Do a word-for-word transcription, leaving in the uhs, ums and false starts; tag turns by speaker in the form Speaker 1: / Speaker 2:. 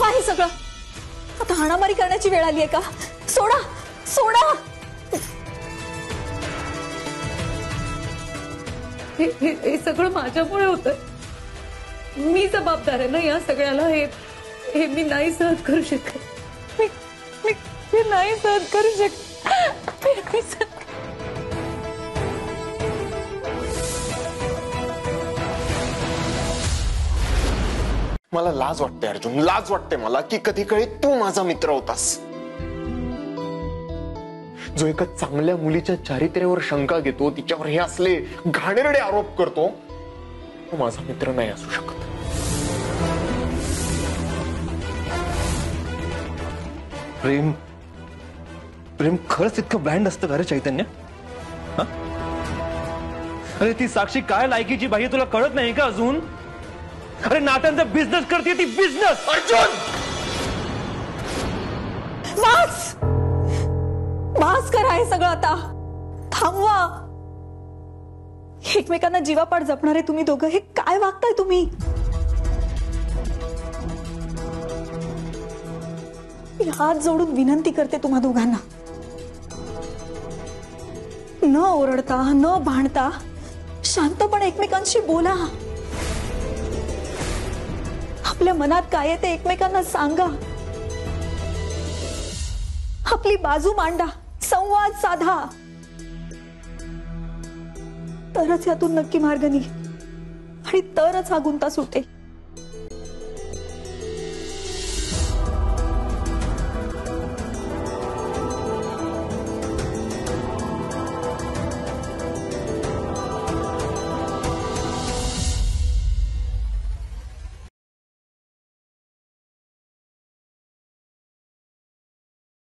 Speaker 1: थांबवा हे सगळं. आता हाणामारी करण्याची वेळ आली आहे का? सोडा सोडा.
Speaker 2: हे हे सगळं माझ्यामुळे होतं. मी जबाबदार आहे ना या सगळ्याला. हे हे मी नाही सहन करू शकत. मी मी मी नाही सहन करू शकत. मी नाही सहन.
Speaker 3: मला लाज वाटते अर्जुन, लाज वाटते मला की कधी काळी तू माझा मित्र होतास, जो एका चांगल्या मुलीच्या चारित्र्यावर शंका घेतो, तिच्यावर हे असले घाणेरडे आरोप करतो. तो माझा मित्र नाही असू शकत.
Speaker 4: प्रेम प्रेम खरंच इतकं ब्लँड असतं का रे चैतन्य? अरे ती साक्षी काय लायकीची बाई तुला कळत नाही का अजून? अरे नात्यांचा बिझनेस करते ती, बिझनेस.
Speaker 3: अर्जुन
Speaker 1: बस बस करा हे सगळं आता. थांबवा. एकमेकांना जीवापाड जपणारे तुम्ही दोघं हे काय वागताय तुम्ही? मी हात जोडून विनंती करते तुम्हा दोघांना, न ओरडता न भांडता शांतपणे एकमेकांशी बोला. आपल्या मनात काय आहे ते एकमेकांना सांगा. आपली बाजू मांडा, संवाद साधा. तरच यातून नक्की मार्ग निघेल आणि तरच हा गुंता सुटेल.